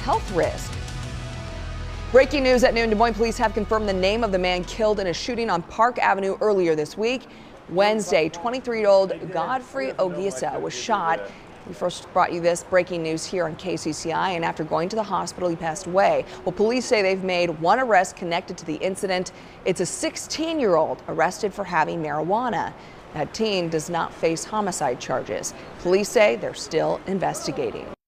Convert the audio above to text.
health risk. Breaking news at noon, Des Moines police have confirmed the name of the man killed in a shooting on Park Avenue earlier this week. Wednesday, 23-year-old Godfrey Ogisa was shot. We first brought you this breaking news here on KCCI, and after going to the hospital, he passed away. Well, police say they've made one arrest connected to the incident. It's a 16-year-old arrested for having marijuana. That teen does not face homicide charges. Police say they're still investigating.